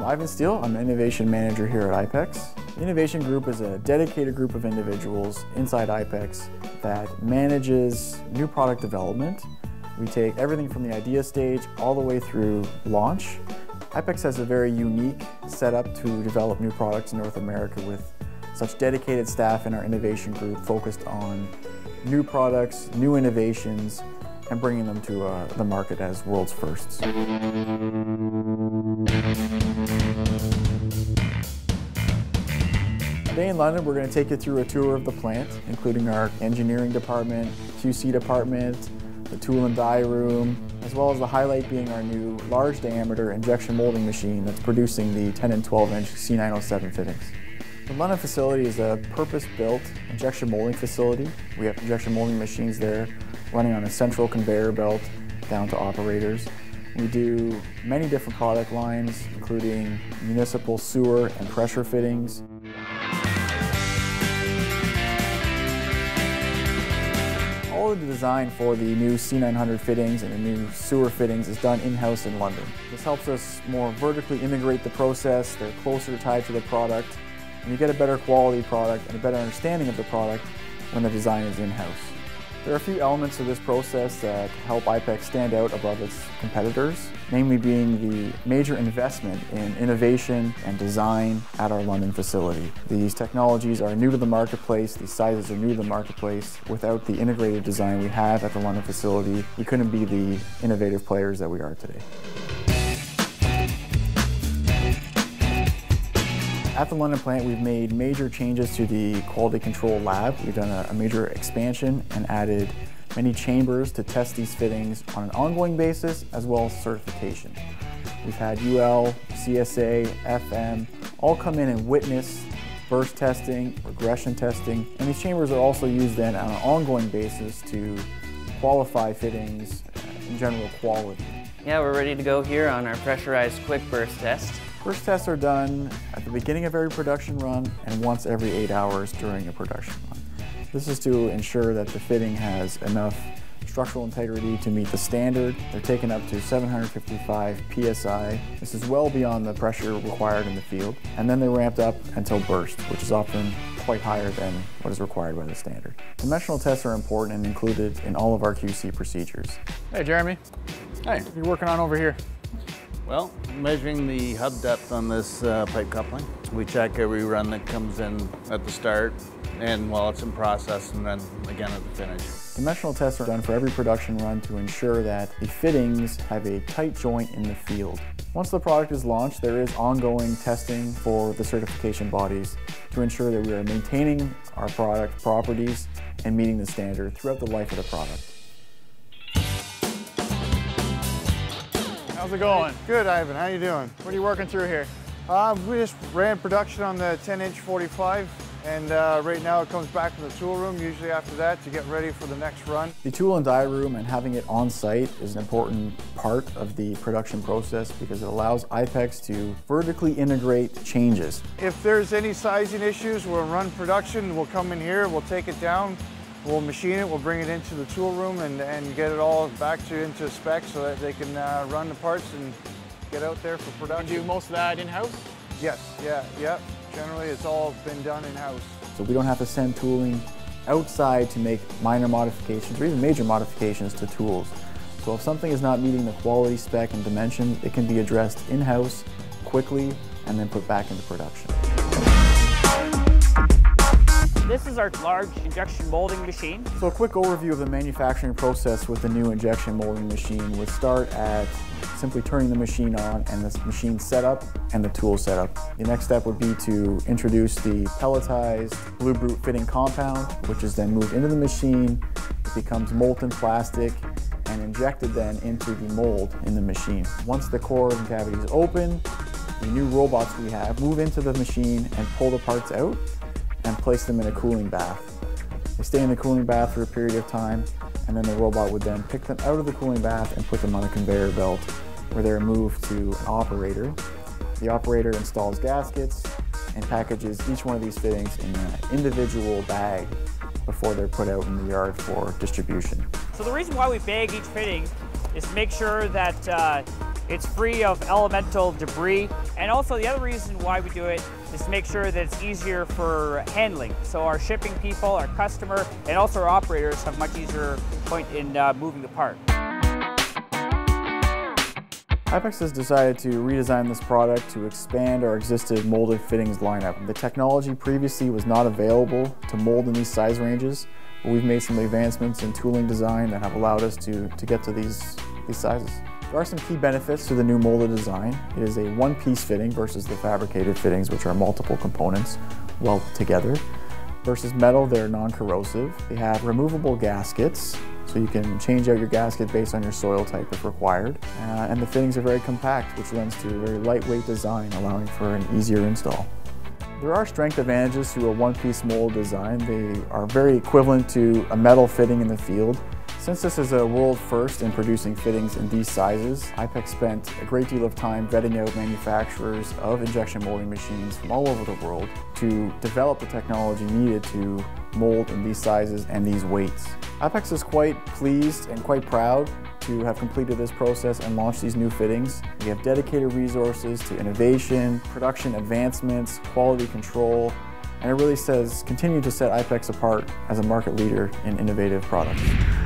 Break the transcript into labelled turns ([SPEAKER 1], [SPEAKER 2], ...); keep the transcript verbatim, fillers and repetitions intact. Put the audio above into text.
[SPEAKER 1] I'm Ivan Steele. I'm an Innovation Manager here at IPEX. The Innovation Group is a dedicated group of individuals inside IPEX that manages new product development. We take everything from the idea stage all the way through launch. IPEX has a very unique setup to develop new products in North America with such dedicated staff in our innovation group focused on new products, new innovations, and bringing them to uh, the market as world's firsts. Today in London, we're going to take you through a tour of the plant, including our engineering department, Q C department, the tool and die room, as well as the highlight being our new large diameter injection molding machine that's producing the ten and twelve inch C nine oh seven fittings. The London facility is a purpose-built injection molding facility. We have injection molding machines there running on a central conveyor belt down to operators. We do many different product lines, including municipal sewer and pressure fittings. All of the design for the new C nine hundred fittings and the new sewer fittings is done in-house in London. This helps us more vertically integrate the process. They're closer tied to the product, and you get a better quality product and a better understanding of the product when the design is in-house. There are a few elements of this process that help IPEX stand out above its competitors, namely being the major investment in innovation and design at our London facility. These technologies are new to the marketplace, these sizes are new to the marketplace. Without the integrated design we have at the London facility, we couldn't be the innovative players that we are today. At the London plant, we've made major changes to the quality control lab. We've done a, a major expansion and added many chambers to test these fittings on an ongoing basis, as well as certification. We've had U L, C S A, F M, all come in and witness burst testing, regression testing, and these chambers are also used then on an ongoing basis to qualify fittings in general quality.
[SPEAKER 2] Yeah, we're ready to go here on our pressurized quick burst test.
[SPEAKER 1] Burst tests are done at the beginning of every production run and once every eight hours during a production run. This is to ensure that the fitting has enough structural integrity to meet the standard. They're taken up to seven hundred fifty-five P S I. This is well beyond the pressure required in the field. And then they're ramped up until burst, which is often quite higher than what is required by the standard. Dimensional tests are important and included in all of our Q C procedures. Hey, Jeremy. Hey, what are you working on over here?
[SPEAKER 3] Well, measuring the hub depth on this uh, pipe coupling. We check every run that comes in at the start and while it's in process, and then again at the finish.
[SPEAKER 1] Dimensional tests are done for every production run to ensure that the fittings have a tight joint in the field. Once the product is launched, there is ongoing testing for the certification bodies to ensure that we are maintaining our product properties and meeting the standard throughout the life of the product.
[SPEAKER 4] How's it going?
[SPEAKER 5] Good, Ivan. How you doing?
[SPEAKER 4] What are you working through here?
[SPEAKER 5] Uh, we just ran production on the ten inch forty-five, and uh, right now it comes back from the tool room, usually after that, to get ready for the next run.
[SPEAKER 1] The tool and die room and having it on site is an important part of the production process because it allows IPEX to vertically integrate changes.
[SPEAKER 5] If there's any sizing issues, we'll run production, we'll come in here, we'll take it down, we'll machine it, we'll bring it into the tool room and, and get it all back to into spec so that they can uh, run the parts and get out there for production.
[SPEAKER 4] You do most of that in-house?
[SPEAKER 5] Yes, yeah, yeah. Generally it's all been done in-house.
[SPEAKER 1] So we don't have to send tooling outside to make minor modifications or even major modifications to tools. So if something is not meeting the quality spec and dimension, it can be addressed in-house quickly and then put back into production.
[SPEAKER 6] This is our large injection molding machine.
[SPEAKER 1] So a quick overview of the manufacturing process with the new injection molding machine would start at simply turning the machine on and the machine setup and the tool setup. The next step would be to introduce the pelletized Blue Brute fitting compound, which is then moved into the machine. It becomes molten plastic and injected then into the mold in the machine. Once the core and cavity is open, the new robots we have move into the machine and pull the parts out and place them in a cooling bath. They stay in the cooling bath for a period of time, and then the robot would then pick them out of the cooling bath and put them on a conveyor belt where they're moved to an operator. The operator installs gaskets and packages each one of these fittings in an individual bag before they're put out in the yard for distribution.
[SPEAKER 6] So the reason why we bag each fitting is to make sure that uh, It's free of elemental debris. And also the other reason why we do it is to make sure that it's easier for handling. So our shipping people, our customer, and also our operators have much easier point in uh, moving the part.
[SPEAKER 1] IPEX has decided to redesign this product to expand our existing molded fittings lineup. The technology previously was not available to mold in these size ranges, but we've made some advancements in tooling design that have allowed us to, to get to these, these sizes. There are some key benefits to the new molded design. It is a one-piece fitting versus the fabricated fittings, which are multiple components welded together. Versus metal, they're non-corrosive. They have removable gaskets, so you can change out your gasket based on your soil type if required. Uh, and the fittings are very compact, which lends to a very lightweight design, allowing for an easier install. There are strength advantages to a one-piece mold design. They are very equivalent to a metal fitting in the field. Since this is a world first in producing fittings in these sizes, IPEX spent a great deal of time vetting out manufacturers of injection molding machines from all over the world to develop the technology needed to mold in these sizes and these weights. IPEX is quite pleased and quite proud to have completed this process and launched these new fittings. We have dedicated resources to innovation, production advancements, quality control, and it really says continue to set IPEX apart as a market leader in innovative products.